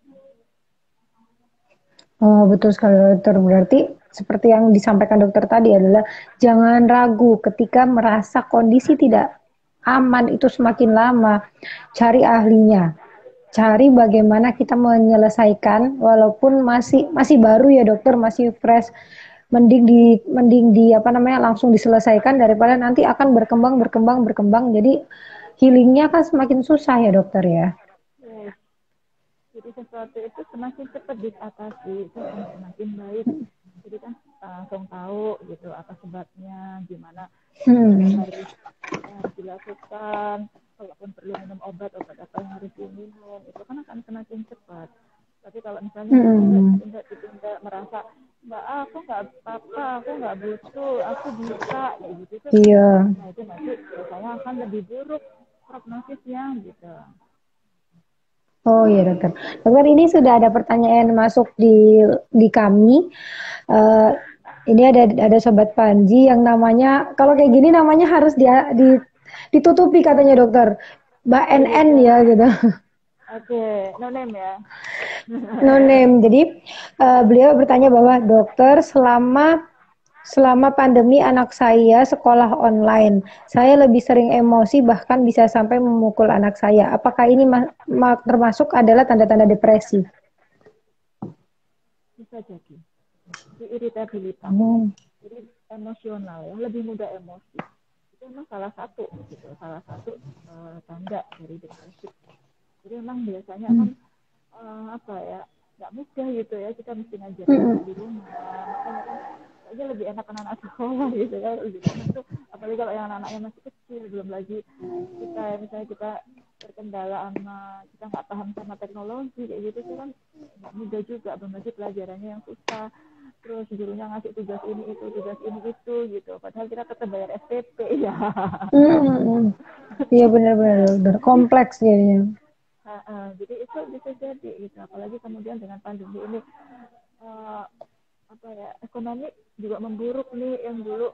Oh, betul sekali dokter. Berarti seperti yang disampaikan dokter tadi adalah jangan ragu ketika merasa kondisi tidak aman itu semakin lama. Cari ahlinya. Cari bagaimana kita menyelesaikan walaupun masih masih baru ya dokter, masih fresh. Mending di mending di apa namanya langsung diselesaikan daripada nanti akan berkembang berkembang berkembang. Jadi healingnya kan semakin susah ya dokter ya. Yes. Jadi sesuatu itu semakin cepat diatasi itu akan semakin baik. Jadi kan langsung tahu gitu apa sebabnya, gimana yang Hmm. harus yang harus dilakukan, kalaupun perlu minum obat, obat apa yang harus diminum, itu kan akan semakin cepat. Tapi kalau misalnya ditunda, Hmm. ditunda, ditunda, merasa mbak aku nggak apa-apa, aku nggak butuh, aku bisa, kayak gitu tuh, Iya. nah itu nanti biasanya akan lebih buruk prognosisnya gitu. Oh iya dokter. Dokter ini sudah ada pertanyaan masuk di di kami. Uh, ini ada ada sobat Panji yang namanya kalau kayak gini namanya harus dia di, ditutupi katanya dokter. Mbak Oh N N gitu. ya gitu. Oke, okay. No name ya. No name. Jadi uh, beliau bertanya bahwa dokter selama selama pandemi anak saya sekolah online, saya lebih sering emosi bahkan bisa sampai memukul anak saya. Apakah ini ma- ma- termasuk adalah tanda-tanda depresi? Bisa jadi. Jadi iritabilitas. Hmm. Jadi emosional ya, lebih mudah emosi. Itu memang salah satu gitu, salah satu uh, tanda dari depresi. Jadi memang biasanya Hmm. kan uh, apa ya, nggak mudah gitu ya, kita mesti ngajarin Hmm. anak di rumah. Makanya kan kayaknya lebih enak anak-anak sekolah gitu ya, di rumah tuh apalagi kalau yang anak-anaknya masih kecil, belum lagi kita misalnya kita terkendala sama kita nggak paham sama teknologi kayak gitu tuh kan nggak mudah juga, belum lagi pelajarannya yang susah, terus gurunya ngasih tugas ini itu tugas ini itu gitu, padahal kita tetap bayar S P P ya. Hmm. Iya benar-benar kompleks jadinya. Nah, uh, jadi itu bisa jadi gitu, apalagi kemudian dengan pandemi ini uh, apa ya, ekonomi juga memburuk nih, yang dulu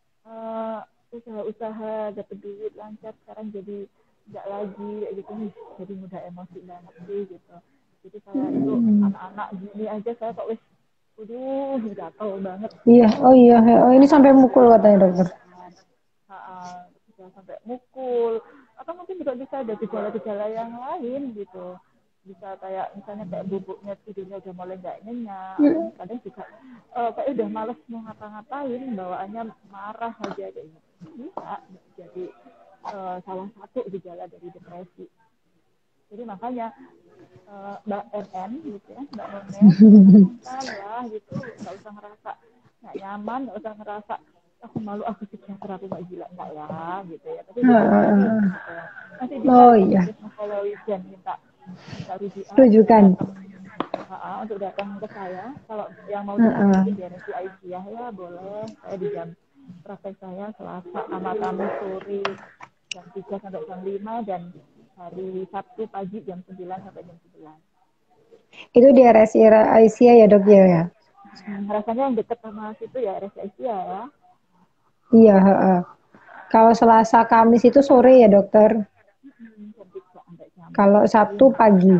uh, usaha-usaha dapat duit lancar sekarang jadi nggak lagi kayak gitu nih, jadi mudah emosi banget sih gitu. Jadi saya itu Hmm. anak-anak gini aja saya kok wis waduh gatel banget Iya, oh iya, oh ini sampai mukul katanya dokter. kan. Uh, bisa sampai mukul atau mungkin juga bisa ada gejala-gejala yang lain gitu, bisa kayak misalnya kayak bubuknya tidurnya udah mulai nggak nyenyak, atau Hmm. kadang juga uh, kayak udah males mau ngapa-ngapain, bawaannya marah aja kayak gitu, bisa jadi uh, salah satu gejala dari depresi. Jadi makanya uh, Mbak N N gitu ya, Mbak Nonem, sungkan lah gitu, nggak usah ngerasa nggak nyaman, nggak usah ngerasa aku malu, aku psikiater, aku nggak gila, nggak ya gitu ya, tapi disadari gitu, masih bisa Oh kok iya, untuk psikologis dan minta minta rujukan untuk rujukan. datang uh, untuk datang ke saya. Kalau yang mau datang mungkin di R S U Aisyah ya boleh, saya di jam praktek saya Selasa sama Kamis sore jam tiga sampai jam lima, dan hari Sabtu pagi jam sembilan sampai jam sebelas. Itu di R S I Aisyah ya dok ya? Hmm, rasanya yang dekat sama situ ya R S U Aisyah ya. Iya. Uh. Kalau Selasa Kamis itu sore ya dokter. Hmm, jam tiga sampai jam Kalau Sabtu lima. pagi.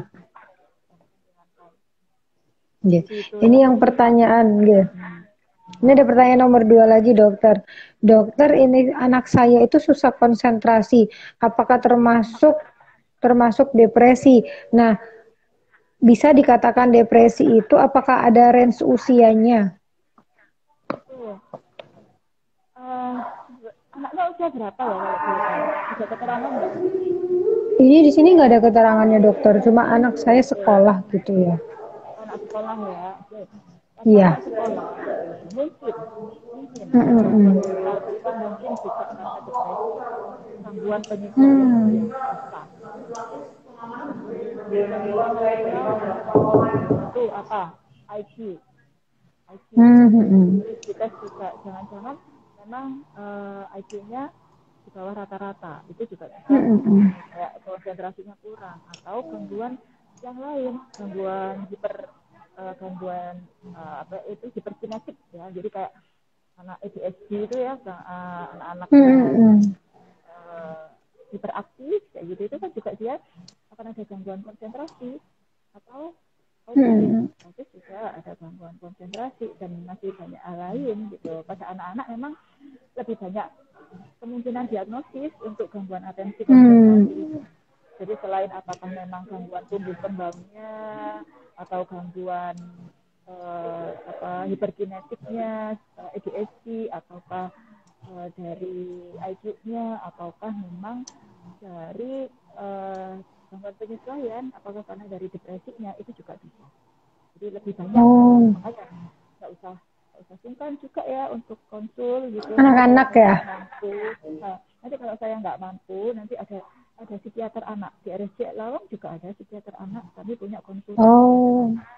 Yeah. Gitu Ini ya. yang Jadi pertanyaan, yeah. hmm, Ini ada pertanyaan nomor dua lagi dokter. Dokter ini anak saya itu susah konsentrasi. Apakah termasuk termasuk depresi? Nah, bisa dikatakan depresi itu apakah ada range usianya? oke. Uh, anaknya usia berapa ya kalau boleh tahu? Ada keterangan nggak? Ini di sini nggak ada keterangannya dokter, cuma anak saya Oke. sekolah gitu ya. Anak sekolah ya. Oke. Karena anak Iya. sekolah mungkin mungkin Mm-mm. potensial besar mungkin juga karena depresi, gangguan penyesuaian usia Hmm. bisa. Contohnya satu apa? I Q. I Q. Hmm. Terus kita juga jangan-jangan memang uh, I Q-nya di bawah rata-rata. Itu juga bisa Hmm. kayak konsentrasinya kurang atau gangguan yang lain, gangguan hiper uh, gangguan uh, apa itu hiperkinetik ya. Jadi kayak anak A D H D itu ya, uh, anak-anak Hmm. uh, hiperaktif kayak gitu itu kan juga dia akan ada gangguan konsentrasi atau autis, Hmm. autis juga ada gangguan konsentrasi dan masih banyak hal lain gitu. Pada anak-anak memang lebih banyak kemungkinan diagnosis untuk gangguan atensi konsentrasi. Hmm. Jadi selain apakah memang gangguan tumbuh kembangnya atau gangguan uh, apa hiperkinetiknya uh, A D H D ataukah uh, dari I Q-nya ataukah memang dari uh, gangguan penyesuaian apakah karena dari depresinya itu juga bisa. Jadi lebih banyak Oh, memang makanya nggak usah nggak usah sungkan juga ya untuk konsul gitu. Nanti kalau anak-anak saya ya. nggak mampu, nah, nanti kalau saya nggak mampu nanti ada ada psikiater anak di R S C Lawang juga ada psikiater anak. Kami punya konsultan psikiater Oh, anak.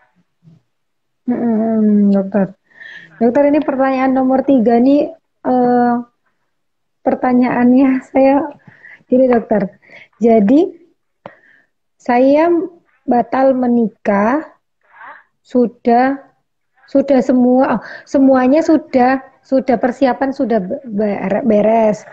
hmm, dokter. Dokter, ini pertanyaan nomor tiga nih. Eh, pertanyaannya saya gini dokter. Jadi saya batal menikah, sudah sudah semua oh, semuanya sudah sudah persiapan sudah beres.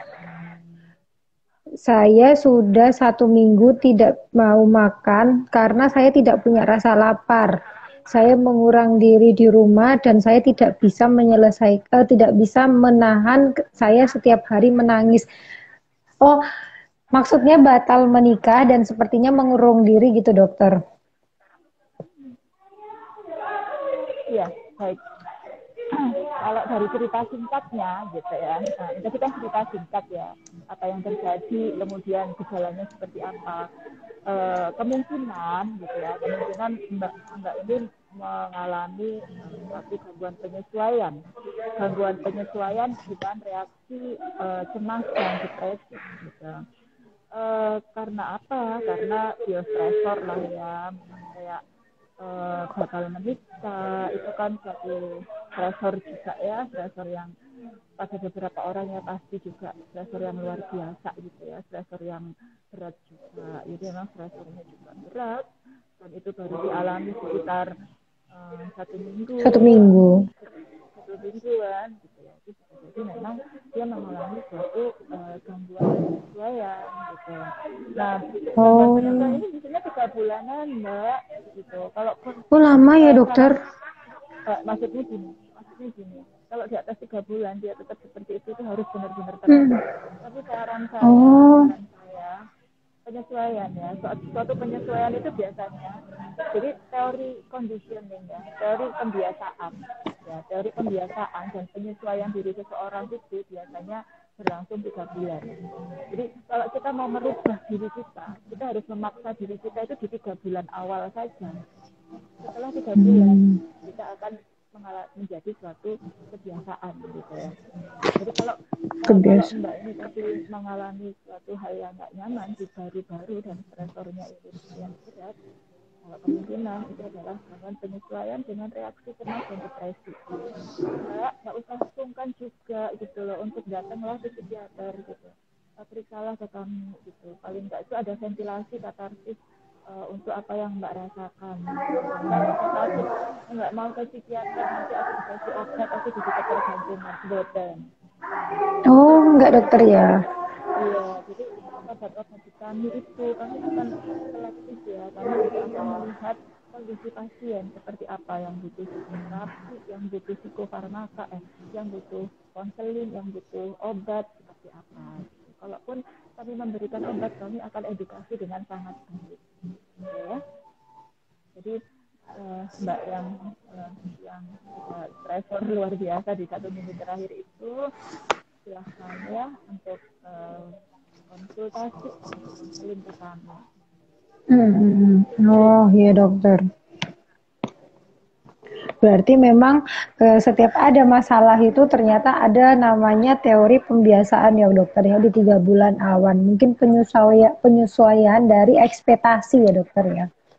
Saya sudah satu minggu tidak mau makan karena saya tidak punya rasa lapar. Saya mengurang diri di rumah dan saya tidak bisa menyelesaikan, eh, tidak bisa menahan saya setiap hari menangis. Oh, maksudnya batal menikah dan sepertinya mengurung diri gitu, dokter. Iya, baik. Kalau dari cerita singkatnya gitu ya, nah, itu kita cerita singkat ya, apa yang terjadi, kemudian gejalanya seperti apa, e, kemungkinan gitu ya, kemungkinan mbak mbak ini mengalami suatu gangguan penyesuaian, gangguan penyesuaian dengan reaksi e, cemas dan depresi gitu. E, karena apa? Karena biostresor lah ya, kayak uh, bakal menikah itu kan suatu stresor juga ya, stresor yang pada beberapa orang ya pasti juga stresor yang luar biasa gitu ya, stresor yang berat juga. Jadi memang stresornya juga berat dan itu baru dialami sekitar uh, satu minggu Satu minggu. satu mingguan gitu ya. Jadi memang dia mengalami suatu uh, gangguan penyesuaian gitu. Nah, gangguan penyesuaian Oh, ini biasanya tiga bulanan mbak gitu. Kalaupun oh lama ya uh, dokter. saran uh, maksudnya gini, maksudnya gini. Kalau di atas tiga bulan dia tetap seperti itu, itu harus benar-benar Hmm. terapi. Tapi saran saya, Oh, saran saya penyesuaian ya, suatu, suatu penyesuaian itu biasanya jadi teori conditioning ya, teori pembiasaan ya, teori pembiasaan dan penyesuaian diri seseorang itu biasanya berlangsung tiga bulan. Jadi kalau kita mau merubah diri kita, kita harus memaksa diri kita itu di tiga bulan awal saja. Setelah tiga bulan hmm. kita akan menjadi suatu kebiasaan gitu ya. Jadi kalau uh, kalau Kebiasaan. mbak ini tadi mengalami suatu hal yang nggak nyaman di baru-baru dan stresornya itu lumayan berat, kalau kemungkinan itu adalah gangguan penyesuaian dengan reaksi cemas dan depresi. Mbak nggak usah sungkan juga gitu loh untuk datanglah ke psikiater gitu. Periksalah ke kami gitu. Paling nggak itu ada ventilasi katarsis uh, untuk apa yang mbak rasakan. Mbak nggak usah takut, nggak mau ke psikiater nanti aku dikasih obat, aku jadi ketergantungan, boten. Oh, enggak dokter ya. Iya, jadi obat-obat di kami itu kami akan selektif ya, kami juga akan melihat kondisi pasien seperti apa yang butuh psikoterapi, yang butuh psikofarmaka, eh, yang butuh konseling, yang butuh obat seperti apa. Gitu. Kalaupun kami memberikan obat, kami akan edukasi dengan sangat baik, ya. Jadi uh, mbak yang uh, yang sudah stresor luar biasa di satu minggu terakhir itu silahkan ya untuk uh, konsultasi atau konseling ke kami. Hmm. Oh iya dokter. Berarti memang eh, setiap ada masalah itu ternyata ada namanya teori pembiasaan ya dokter ya di tiga bulan awan. Mungkin penyesuaian penyesuaian dari ekspektasi ya dokter ya.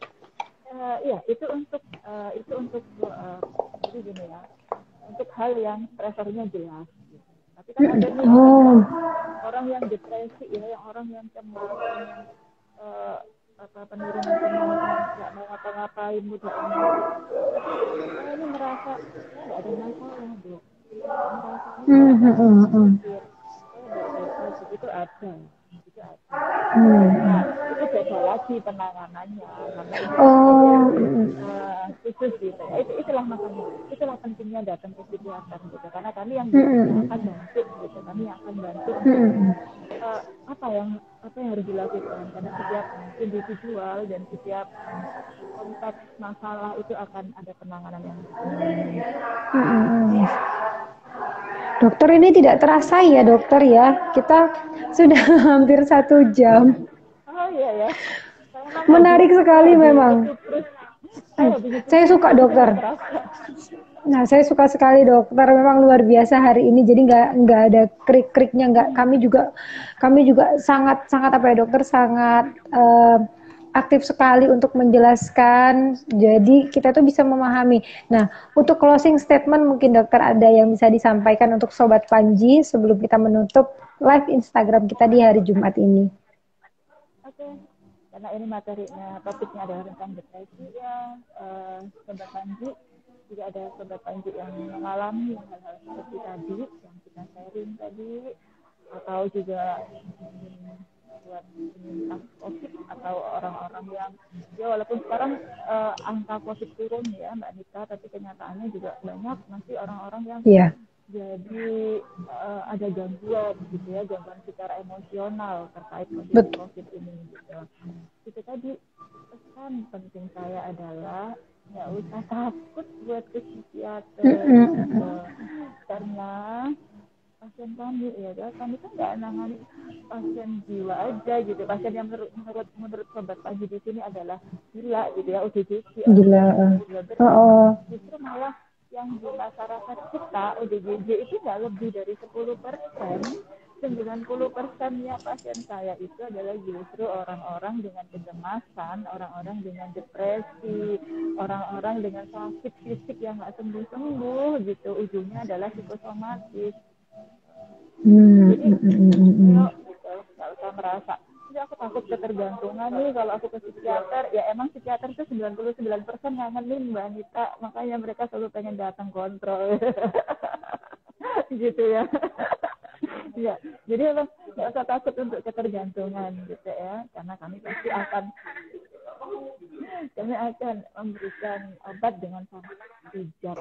uh, iya itu untuk uh, itu untuk uh, jadi gini ya, untuk hal yang stressornya jelas gitu. Tapi kan ada nih orang yang orang yang depresi ya, yang orang yang cemas dan yang uh, apa penurunan semangat, nggak mau ngapa-ngapain, mudah emosi. Tapi saya ini merasa saya nggak ada masalah, Dok. Saya nggak merasa ini saya nggak berpikir, saya baik-baik saja. Itu ada, itu ada. Nah, itu beda lagi penanganannya karena itu Oh. uh, khusus gitu ya. Itu itulah makanya, itulah pentingnya datang ke psikiater gitu. Karena kami yang, Mm-mm. yang akan bantu gitu, kami yang akan bantu untuk uh, apa yang apa yang harus dilakukan. Karena setiap individual dan setiap konteks masalah itu akan ada penanganan yang berbeda. Mm-mm. Dokter, ini tidak terasa ya dokter ya, kita sudah hampir satu jam. Oh iya ya. Menarik sekali memang. Saya, saya suka dokter. Nah, saya suka sekali dokter, memang luar biasa hari ini. Jadi nggak nggak ada krik-kriknya, nggak. Kami juga kami juga sangat sangat apa ya dokter, sangat uh, aktif sekali untuk menjelaskan. Jadi kita tuh bisa memahami. Nah, untuk closing statement mungkin dokter ada yang bisa disampaikan untuk Sobat Panji sebelum kita menutup live Instagram kita di hari Jumat ini. Oke, okay. Karena ini materinya, topiknya adalah tentang depresi ya, uh, Sobat Panji. Juga ada Sobat Panji yang mengalami hal-hal seperti tadi yang kita sharing tadi, atau juga mungkin buat penyintas COVID atau orang-orang yang ya walaupun sekarang uh, angka COVID turun ya Mbak Anita, tapi kenyataannya juga banyak masih orang-orang yang yeah. jadi uh, ada gangguan gitu ya, gangguan secara emosional terkait kondisi COVID ini gitu. Itu tadi pesan penting saya adalah nggak usah takut buat ke psikiater gitu. Karena pasien kami ya kan, kami kan nggak nangani pasien jiwa aja gitu. Pasien yang menurut menurut, menurut Sobat Panji di sini adalah gila gitu ya, O D G J. Gila. Oh, oh. Justru malah yang di masyarakat kita O D G J itu nggak lebih dari sepuluh persen. sembilan puluh persennya pasien saya itu adalah justru orang-orang dengan kecemasan, orang-orang dengan depresi, orang-orang dengan sakit fisik yang nggak sembuh-sembuh gitu. Ujungnya adalah psikosomatis. Hmm. Jadi, yuk, gitu, nggak usah merasa, jadi aku takut ketergantungan nih kalau aku ke psikiater. Ya emang psikiater itu sembilan puluh sembilan persen ngangenin Mbak Anita, makanya mereka selalu pengen datang kontrol. Gitu ya. Ya, jadi emang nggak usah takut untuk ketergantungan gitu ya, karena kami pasti akan kami akan memberikan obat dengan sangat bijak.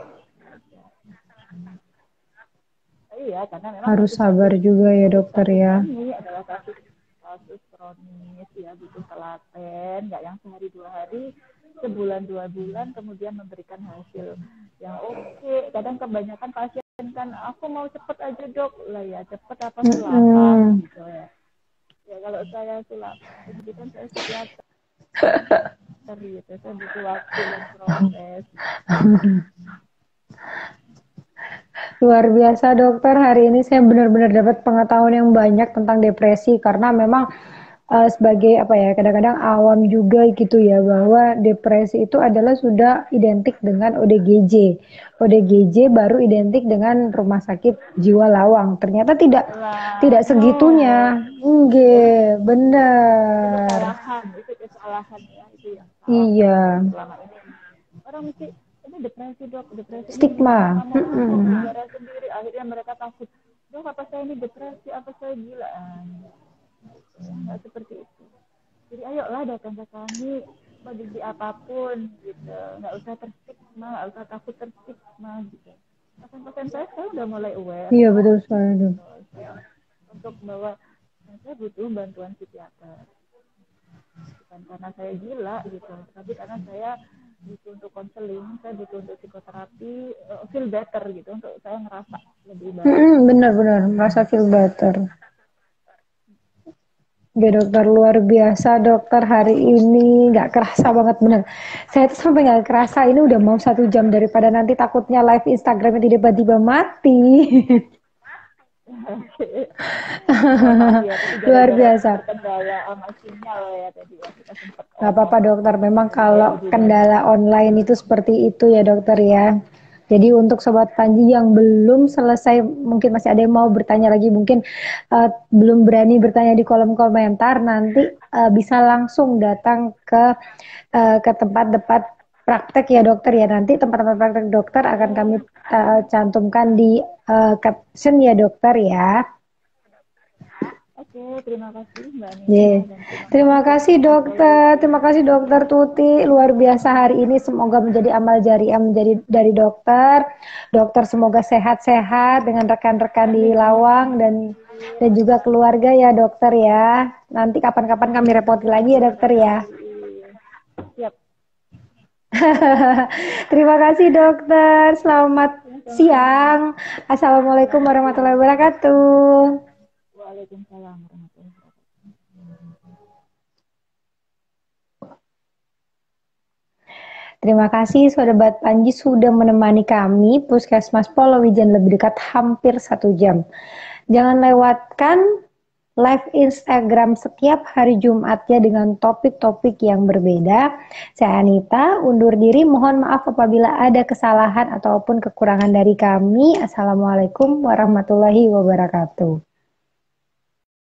Iya, karena memang harus sabar juga ya dokter ya. Ini adalah kasus kasus kronis ya, butuh telaten, nggak yang sehari dua hari, sebulan dua bulan kemudian memberikan hasil yang oke. Okay. Kadang kebanyakan pasien kan aku mau cepet aja dok, lah ya cepet apa sulapan mm-hmm. gitu ya. Ya kalau saya sulapan, jadi kan saya psikiater gitu, saya butuh waktu dan proses. Luar biasa dokter, hari ini saya benar-benar dapat pengetahuan yang banyak tentang depresi, karena memang uh, sebagai apa ya, kadang-kadang awam juga gitu ya, bahwa depresi itu adalah sudah identik dengan O D G J. O D G J baru identik dengan rumah sakit jiwa lawang. Ternyata tidak wow. tidak segitunya. Nggih, benar. Itu kesalahan, itu kesalahan ya, itu yang salah. Iya. Selama ini orang mesti depresi dok, depresi stigma. Ini mm-hmm. negara sendiri, akhirnya mereka takut, dok apa saya ini depresi, apa saya gila? Ya, nggak seperti itu. Jadi ayolah datang ke kami, kondisi apapun gitu, nggak usah terstigma, nggak usah takut terstigma gitu. Pasien-pasien saya sekarang udah mulai aware. Iya betul sekali. Gitu, untuk bahwa saya butuh bantuan psikiater, bukan karena saya gila gitu, tapi karena saya butuh untuk konseling, saya butuh untuk psikoterapi, uh, feel better gitu, untuk saya ngerasa lebih baik. Mm-hmm, benar-benar merasa feel better. Oke dokter, luar biasa dokter hari ini, nggak kerasa banget bener. Saya tuh sampai nggak kerasa ini udah mau satu jam, daripada nanti takutnya live Instagramnya tiba-tiba mati. Oke. Mohon maaf ya, tapi Luar gara-gara biasa. terkendala sama sinyal ya tadi ya kita sempat Gak ngomong apa-apa dokter, memang kalau kayak gini. kendala online itu seperti itu ya dokter ya. Jadi untuk Sobat Panji yang belum selesai, mungkin masih ada yang mau bertanya lagi, mungkin uh, belum berani bertanya di kolom komentar, nanti uh, bisa langsung datang ke uh, ke tempat-tempat praktek ya dokter ya. Nanti tempat-tempat praktek dokter akan kami uh, cantumkan di uh, caption ya dokter ya. Oke, terima kasih Mbak Anita Yeah. dan terima, Terima kasih kasih Mas dokter, Olusi. terima kasih dokter Tuti, luar biasa hari ini, semoga menjadi amal jariah menjadi dari dokter. Dokter semoga sehat-sehat dengan rekan-rekan di Lawang dan dan juga keluarga ya dokter ya. Nanti kapan-kapan kami repoti lagi ya dokter ya. Siap. Terima kasih dokter, selamat siang. Assalamualaikum warahmatullahi wabarakatuh. Waalaikumsalam warahmatullahi wabarakatuh. Terima kasih Sobat Panji sudah menemani kami Puskesmas Polowijen lebih dekat hampir satu jam. Jangan lewatkan live Instagram setiap hari Jumatnya dengan topik-topik yang berbeda. Saya Anita, undur diri. Mohon maaf apabila ada kesalahan ataupun kekurangan dari kami. Assalamualaikum warahmatullahi wabarakatuh.